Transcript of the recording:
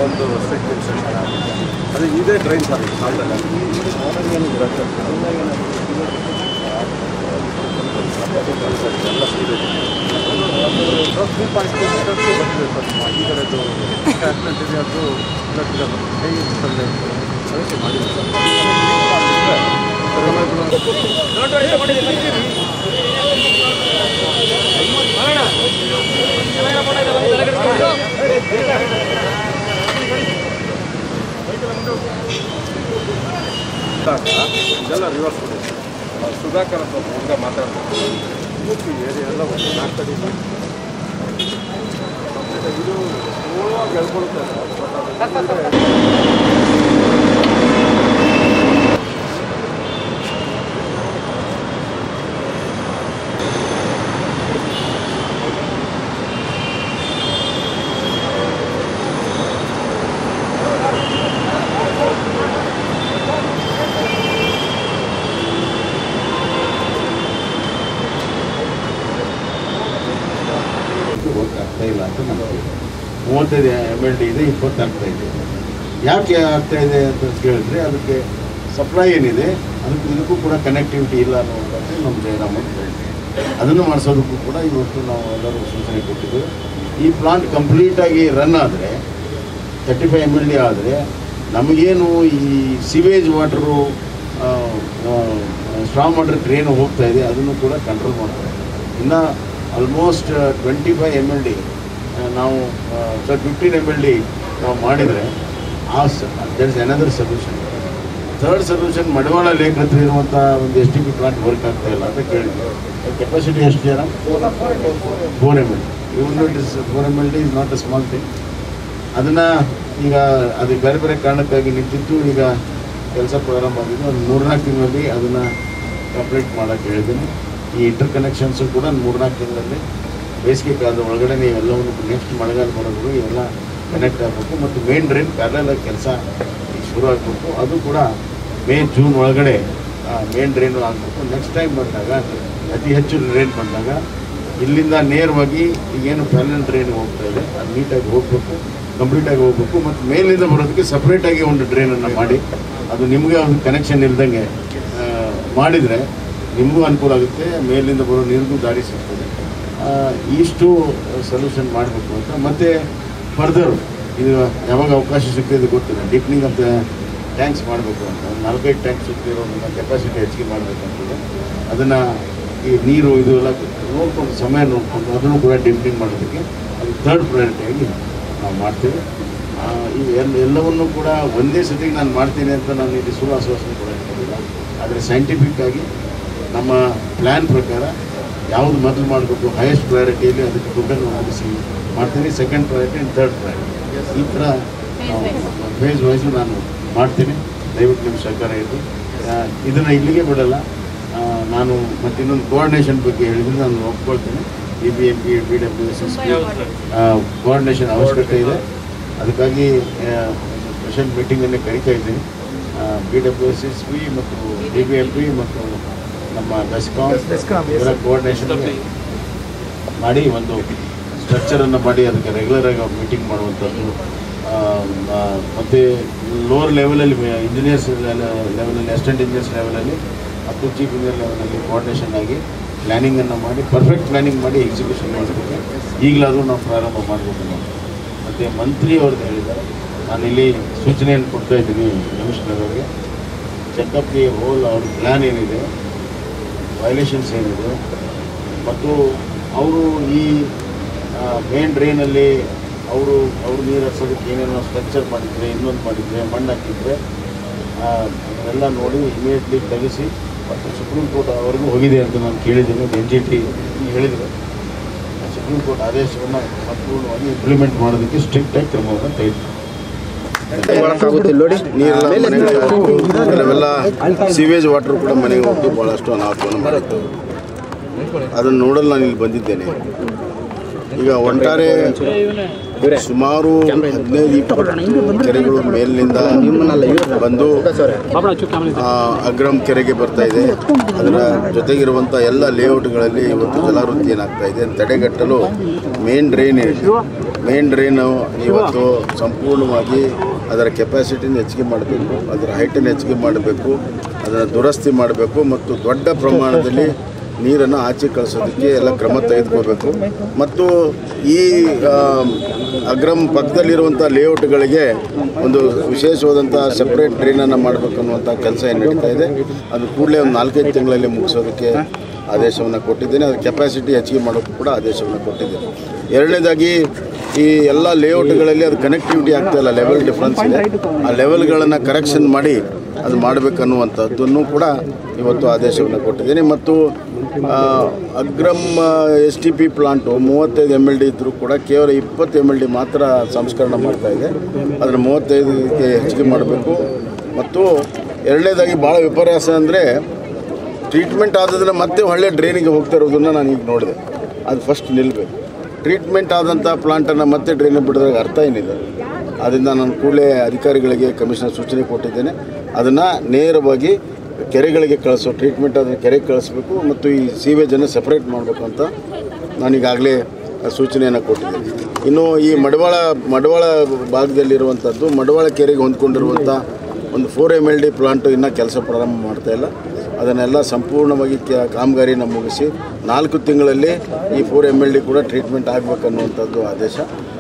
ಒಂದು strict instruction ಆಗಿದೆ. ಅದು ಇದೇ ಡ್ರೈನ್ ಸರ್ ಸಾಲದಲ್ಲ ಎಲ್ಲ ಸೀರಿಯಸ್ 3.2 ಮೀಟರ್ಸು ಬಂದಿದೆ ಸರ್. ಈ ಕಡೆದು ಆಕ್ಸಿಡೆಂಟ್ ಇದೆ, ಅದು ಸಮಸ್ಯೆ ಮಾಡಿದೆ ಸರ್. ಇದೆಲ್ಲ ರಿವರ್ಸ್ ಕೊಡಿ. ಸುಧಾಕರ್ ಅಂತ ಹುಡುಗ ಮಾತಾಡ್ತಾರೆ ಪೂರ್ತಿ ಏರಿಯಾ ಎಲ್ಲ ಒಂದು 4 ಅಡಿ ಇದು ಸ್ಲೋವಾಗಿ ಹೇಳ್ಕೊಳುತ್ತೆ. ಆಗ್ತಾ ಇಲ್ಲ ಅಂತ ನಮಗೆ 35 MLD ಇದೆ, 20 ಆಗ್ತಾ ಇದೆ. ಯಾಕೆ ಆಗ್ತಾ ಇದೆ ಅಂತ ಕೇಳಿದ್ರೆ ಅದಕ್ಕೆ ಸಪ್ಲೈ ಏನಿದೆ ಇದಕ್ಕೂ ಕೂಡ ಕನೆಕ್ಟಿವಿಟಿ ಇಲ್ಲ ಅನ್ನೋದು ನಮ್ಮ ಜಯರಾಮ್ ಅದನ್ನು ಮಾಡಿಸೋದಕ್ಕೂ ಕೂಡ ಇವತ್ತು ನಾವು ಎಲ್ಲರೂ ಸೂಚನೆ ಕೊಟ್ಟಿದ್ದು. ಈ ಪ್ಲಾಂಟ್ ಕಂಪ್ಲೀಟಾಗಿ ರನ್ ಆದರೆ 35 MLD ಆದರೆ ನಮಗೇನು ಈ sewage water strong water drain ಹೋಗ್ತಾ ಇದೆ ಅದನ್ನು ಕೂಡ ಕಂಟ್ರೋಲ್ ಮಾಡ್ತಾರೆ. ಇನ್ನು ಆಲ್ಮೋಸ್ಟ್ 25 MLD ನಾವು 15 MLD ನಾವು ಮಾಡಿದರೆ there is another solution. Third solution Madiwala lake ಹತ್ರ ಇರುವಂಥ ಒಂದು STP ಪ್ಲಾಂಟ್ ವರ್ಕ್ ಆಗ್ತಾ ಇಲ್ಲ ಅಂತ ಕೇಳಿದ್ವಿ. ಕೆಪಾಸಿಟಿ ಎಷ್ಟು ಜನ? 4 MLD. Even it is 4 MLD is not a small thing. ಅದನ್ನು ಈಗ ಅದು ಬೇರೆ ಬೇರೆ ಕಾರಣಕ್ಕಾಗಿ ನಿಂತಿತ್ತು. ಈಗ ಕೆಲಸ ಪ್ರಾರಂಭ ಆಗಿದ್ದು. ಒಂದು 3-4 ತಿಂಗಳಲ್ಲಿ ಅದನ್ನು ಕಂಪ್ಲೀಟ್ ಮಾಡೋಕ್ಕೆ ಹೇಳಿದ್ದೀನಿ. ಈ ಇಂಟರ್ ಕನೆಕ್ಷನ್ಸು ಕೂಡ 3-4 ತಿಂಗಳಲ್ಲಿ ಬೇಸಿಗೆ ಕಾಲದ ಒಳಗಡೆ ಎಲ್ಲವನ್ನು ನೆಕ್ಸ್ಟ್ ಮಳೆಗಾಲ ಬರೋದು ಇವೆಲ್ಲ ಕನೆಕ್ಟ್ ಆಗಬೇಕು. ಮತ್ತು ಮೇನ್ ಡ್ರೈನ್ ಪ್ಯಾರಲಾಗಿ ಕೆಲಸ ಈಗ ಶುರು ಆಗಬೇಕು. ಅದು ಕೂಡ ಮೇ-ಜೂನ್ ಒಳಗಡೆ ಮೇನ್ ಡ್ರೈನು ಆಗಬೇಕು. ನೆಕ್ಸ್ಟ್ ಟೈಮ್ ಬಂದಾಗ ಅತಿ ಹೆಚ್ಚು ಡ್ರೈನ್ ಬಂದಾಗ ಇಲ್ಲಿಂದ ನೇರವಾಗಿ ಈಗೇನು ಪ್ಯಾರಲಲ್ ಡ್ರೈನ್ ಹೋಗ್ತಾ ಇದೆ ಅದು ನೀಟಾಗಿ ಹೋಗಬೇಕು, ಕಂಪ್ಲೀಟಾಗಿ ಹೋಗಬೇಕು. ಮತ್ತು ಮೇಲಿಂದ ಬರೋದಕ್ಕೆ ಸಪ್ರೇಟಾಗಿ ಒಂದು ಡ್ರೈನನ್ನು ಮಾಡಿ ಅದು ನಿಮಗೆ ಒಂದು ಕನೆಕ್ಷನ್ ಇಲ್ದಂಗೆ ಮಾಡಿದರೆ ನಿಮಗೂ ಅನುಕೂಲ ಆಗುತ್ತೆ, ಮೇಲಿಂದ ಬರೋ ನೀರಿಗೂ ದಾರಿ ಸಿಗ್ತದೆ. ಇಷ್ಟು ಸೊಲ್ಯೂಷನ್ ಮಾಡಬೇಕು ಅಂತ. ಮತ್ತು ಫರ್ದರ್ ಇದು ಯಾವಾಗ ಅವಕಾಶ ಸಿಗ್ತದೆ ಗೊತ್ತಿಲ್ಲ, ಡೀಪ್ನಿಂಗ್ ಅಂತ ಟ್ಯಾಂಕ್ಸ್ ಮಾಡಬೇಕು ಅಂತ 4-5 ಟ್ಯಾಂಕ್ಸ್ ಸಿಗ್ತಿರೋದನ್ನ ಕೆಪಾಸಿಟಿ ಹೆಚ್ಚಿಗೆ ಮಾಡಬೇಕಂತಿದೆ. ಅದನ್ನು ಈ ನೀರು ಇದು ಎಲ್ಲ ನೋಡಿಕೊಂಡು ಸಮಯ ನೋಡಿಕೊಂಡು ಅದನ್ನು ಕೂಡ ಡೀಪ್ನಿಂಗ್ ಮಾಡೋದಕ್ಕೆ ಅದು ಥರ್ಡ್ ಪ್ರಯಾರಿಟಿಯಾಗಿ ನಾವು ಮಾಡ್ತೇವೆ. ಈ ಎಲ್ಲವನ್ನೂ ಕೂಡ ಒಂದೇ ಸತಿಗೆ ನಾನು ಮಾಡ್ತೀನಿ ಅಂತ ನಾನು ಇಲ್ಲಿ ಸುಳ್ಳು ಆಶ್ವಾಸನೆ ಕೂಡ ಇಟ್ಕೊಂಡಿಲ್ಲ. ಆದರೆ ಸೈಂಟಿಫಿಕ್ಕಾಗಿ ನಮ್ಮ ಪ್ಲ್ಯಾನ್ ಪ್ರಕಾರ ಯಾವುದು ಮೊದಲು ಮಾಡಬೇಕು ಹೈಯೆಸ್ಟ್ ಪ್ರಯಾರಿಟಿಯಲ್ಲಿ ಅದಕ್ಕೆ ದುಡ್ಡನ್ನು ಒದಗಿಸಿ ಮಾಡ್ತೀನಿ. Second priority and third priority ಈ ಥರ ಫೇಸ್ ವೈಸು ನಾನು ಮಾಡ್ತೀನಿ. ದಯವಿಟ್ಟು ನಿಮ್ಮ ಸಹಕಾರ ಇದ್ದು ಇದನ್ನು ಇಲ್ಲಿಗೆ ಬಿಡಲ್ಲ. ನಾನು ಮತ್ತು ಇನ್ನೊಂದು ಕೋಆರ್ಡಿನೇಷನ್ ಬಗ್ಗೆ ಹೇಳಿದರೆ ನಾನು ಒಪ್ಕೊಳ್ತೀನಿ. BBMP BWSS ಕೋಆರ್ಡಿನೇಷನ್ ಅವಶ್ಯಕತೆ ಇದೆ. ಅದಕ್ಕಾಗಿ ಸ್ಪೆಷಲ್ ಮೀಟಿಂಗನ್ನೇ ಕರೀತಾ ಇದ್ದೀನಿ. BWSSB ಮತ್ತು BBMP ಮತ್ತು ನಮ್ಮ ಬೆಸ್ಕಾಂ ಇವರ ಕೋಆರ್ಡಿನೇಷನ್ ಮಾಡಿ ಒಂದು ಸ್ಟ್ರಕ್ಚರನ್ನು ಮಾಡಿ ಅದಕ್ಕೆ ರೆಗ್ಯುಲರಾಗಿ ಮೀಟಿಂಗ್ ಮಾಡುವಂಥದ್ದು. ಮತ್ತು ಲೋವರ್ ಲೆವೆಲಲ್ಲಿ ಇಂಜಿನಿಯರ್ಸ್ ಲೆವೆಲಲ್ಲಿ ಅಸಿಸ್ಟೆಂಟ್ ಇಂಜಿನಿಯರ್ಸ್ ಲೆವೆಲಲ್ಲಿ ಅಪ್ ಟು ಚೀಫ್ ಇಂಜಿನಿಯರ್ ಲೆವೆಲಲ್ಲಿ ಕೋಆರ್ಡಿನೇಷನ್ ಆಗಿ ಪ್ಲ್ಯಾನಿಂಗನ್ನು ಮಾಡಿ ಪರ್ಫೆಕ್ಟ್ ಪ್ಲ್ಯಾನಿಂಗ್ ಮಾಡಿ ಎಕ್ಸಿಕ್ಯೂಷನ್ ಮಾಡಬೇಕು. ಈಗಲಾದರೂ ನಾವು ಪ್ರಾರಂಭ ಮಾಡಬೇಕು ನಾವು. ಮತ್ತು ಮಂತ್ರಿ ಅವ್ರದ್ದು ಹೇಳಿದ್ದಾರೆ, ನಾನಿಲ್ಲಿ ಸೂಚನೆಯನ್ನು ಕೊಡ್ತಾ ಇದ್ದೀನಿ ಕಮಿಷನರ್ ಅವರಿಗೆ. ಚೆಕಪ್ ದಿ ಹೋಲ್ ಅವ್ರ ಪ್ಲ್ಯಾನ್ ಏನಿದೆ, ವೈಲೇಷನ್ಸ್ ಏನಿದೆ, ಮತ್ತು ಅವರು ಈ ಮೇನ್ ಡ್ರೈನಲ್ಲಿ ಅವರು ನೀರು ಹರಿಸೋದಕ್ಕೆ ಏನೇನೋ ಸ್ಟ್ರಕ್ಚರ್ ಮಾಡಿದರೆ, ಇನ್ನೊಂದು ಮಾಡಿದರೆ, ಮಣ್ಣು ಹಾಕಿದರೆ ಅದನ್ನೆಲ್ಲ ನೋಡಿ ಇಮಿಡಿಯೇಟ್ಲಿ ತೆಗೆಸಿ ಮತ್ತು ಸುಪ್ರೀಂ ಕೋರ್ಟ್ ಅವರೆಗೂ ಹೋಗಿದೆ ಅಂತ ನಾನು ಕೇಳಿದ್ದೀನಿ. NGT ಹೇಳಿದರೆ ಸುಪ್ರೀಂ ಕೋರ್ಟ್ ಆದೇಶವನ್ನು ಸಂಪೂರ್ಣವಾಗಿ ಇಂಪ್ಲಿಮೆಂಟ್ ಮಾಡೋದಕ್ಕೆ ಸ್ಟ್ರಿಕ್ಟಾಗಿ ಕ್ರಮವನ್ನು ತೆಗೆದುಕೊಳ್ಳಲಾಗುತ್ತೆ. ನೋಡಿ ನೀರೆಲ್ಲ ಸಿವೇಜ್ ವಾಟರ್ ಕೂಡ ಮನೆಗೆ ಹೋಗಿ ಭಾಳಷ್ಟು ಅನಾಹುತವನ್ನು ಮಾಡಿತ್ತು. ಅದನ್ನು ನೋಡಲು ನಾನು ಇಲ್ಲಿ ಬಂದಿದ್ದೇನೆ. ಈಗ ಒಟ್ಟಾರೆ ಸುಮಾರು 15-20 ಕೆರೆಗಳು ಮೇಲಿನಿಂದ ಬಂದು ಅಗ್ರಮ್ ಕೆರೆಗೆ ಬರ್ತಾ ಇದೆ. ಅದರ ಜೊತೆಗಿರುವಂಥ ಎಲ್ಲ ಲೇಔಟ್ಗಳಲ್ಲಿ ಇವತ್ತು ಜಲಾವೃತ್ತಿ ಏನಾಗ್ತಾ ಇದೆ ತಡೆಗಟ್ಟಲು ಮೇನ್ ಡ್ರೈನ್ ಇವತ್ತು ಸಂಪೂರ್ಣವಾಗಿ ಅದರ ಕೆಪಾಸಿಟಿನ ಹೆಚ್ಚಿಗೆ ಮಾಡಬೇಕು, ಅದರ ಹೈಟನ್ನು ಹೆಚ್ಚಿಗೆ ಮಾಡಬೇಕು, ಅದನ್ನು ದುರಸ್ತಿ ಮಾಡಬೇಕು ಮತ್ತು ದೊಡ್ಡ ಪ್ರಮಾಣದಲ್ಲಿ ನೀರನ್ನು ಆಚೆ ಕಳಿಸೋದಕ್ಕೆ ಎಲ್ಲ ಕ್ರಮ ತೆಗೆದುಕೋಬೇಕು. ಮತ್ತು ಈ ಅಗ್ರಮ್ ಪಕ್ಕದಲ್ಲಿರುವಂಥ ಲೇಔಟ್ಗಳಿಗೆ ಒಂದು ವಿಶೇಷವಾದಂಥ ಸಪ್ರೇಟ್ ಡ್ರೈನನ್ನು ಮಾಡಬೇಕು ಅನ್ನುವಂಥ ಕೆಲಸ ಏನು ನಡೀತಾ ಇದೆ. ಅದು ಕೂಡಲೇ ಒಂದು 4-5 ತಿಂಗಳಲ್ಲಿ ಮುಗಿಸೋದಕ್ಕೆ ಆದೇಶವನ್ನು ಕೊಟ್ಟಿದ್ದೇನೆ. ಅದರ ಕೆಪಾಸಿಟಿ ಹೆಚ್ಚಿಗೆ ಮಾಡೋಕ್ಕೂ ಕೂಡ ಆದೇಶವನ್ನು ಕೊಟ್ಟಿದ್ದೇನೆ. ಎರಡನೇದಾಗಿ ಈ ಎಲ್ಲ ಲೇಔಟ್ಗಳಲ್ಲಿ ಅದು ಕನೆಕ್ಟಿವಿಟಿ ಆಗ್ತಾಯಿಲ್ಲ, ಲೆವೆಲ್ ಡಿಫ್ರೆನ್ಸ್ ಇದೆ. ಆ ಲೆವೆಲ್ಗಳನ್ನು ಕರೆಕ್ಷನ್ ಮಾಡಿ ಅದು ಮಾಡಬೇಕನ್ನುವಂಥದ್ದನ್ನು ಕೂಡ ಇವತ್ತು ಆದೇಶವನ್ನು ಕೊಟ್ಟಿದ್ದೀನಿ. ಮತ್ತು ಅಗ್ರಮ್ STP ಪ್ಲಾಂಟು 35 MLD ಇದ್ದರೂ ಕೂಡ ಕೇವಲ 20 MLD ಮಾತ್ರ ಸಂಸ್ಕರಣೆ ಮಾಡ್ತಾ ಇದೆ. ಅದನ್ನು 35ಗೆ ಹೆಚ್ಚಿಗೆ ಮಾಡಬೇಕು. ಮತ್ತು ಎರಡನೇದಾಗಿ ಭಾಳ ವಿಪರ್ಯಾಸ ಅಂದರೆ ಟ್ರೀಟ್ಮೆಂಟ್ ಆದದನ್ನು ಮತ್ತೆ ಒಳ್ಳೆ ಡ್ರೈನಿಗೆ ಹೋಗ್ತಾ ಇರೋದನ್ನು ನಾನು ಈಗ ನೋಡಿದೆ. ಅದು ಫಸ್ಟ್ ನಿಲ್ಲಬೇಕು. ಟ್ರೀಟ್ಮೆಂಟ್ ಆದಂಥ ಪ್ಲಾಂಟನ್ನು ಮತ್ತೆ ಡ್ರೈನಿಗೆ ಬಿಡೋದಾಗ ಅರ್ಥ ಏನಿದೆ. ಆದ್ದರಿಂದ ನಾನು ಕೂಡಲೇ ಅಧಿಕಾರಿಗಳಿಗೆ ಕಮಿಷನರ್ ಸೂಚನೆ ಕೊಟ್ಟಿದ್ದೇನೆ. ಅದನ್ನು ನೇರವಾಗಿ ಕೆರೆಗಳಿಗೆ ಕಳಿಸೋ, ಟ್ರೀಟ್ಮೆಂಟ್ ಅದನ್ನು ಕೆರೆಗೆ ಕಳಿಸ್ಬೇಕು ಮತ್ತು ಈ ಸೀವೇಜನ್ನು ಸಪ್ರೇಟ್ ಮಾಡಬೇಕು ಅಂತ ನಾನೀಗಾಗಲೇ ಸೂಚನೆಯನ್ನು ಕೊಟ್ಟಿದ್ದೇನೆ. ಇನ್ನು ಈ ಮಡವಾಳ ಭಾಗದಲ್ಲಿರುವಂಥದ್ದು, ಮಡವಾಳ ಕೆರೆಗೆ ಹೊಂದ್ಕೊಂಡಿರುವಂಥ ಒಂದು 4 MLD ಪ್ಲಾಂಟು ಇನ್ನೂ ಕೆಲಸ ಪ್ರಾರಂಭ ಮಾಡ್ತಾಯಿಲ್ಲ. ಅದನ್ನೆಲ್ಲ ಸಂಪೂರ್ಣವಾಗಿ ಕಾಮಗಾರಿನ ಮುಗಿಸಿ 4 ತಿಂಗಳಲ್ಲಿ ಈ 4 MLD ಕೂಡ ಟ್ರೀಟ್ಮೆಂಟ್ ಆಗಬೇಕನ್ನುವಂಥದ್ದು ಆದೇಶ.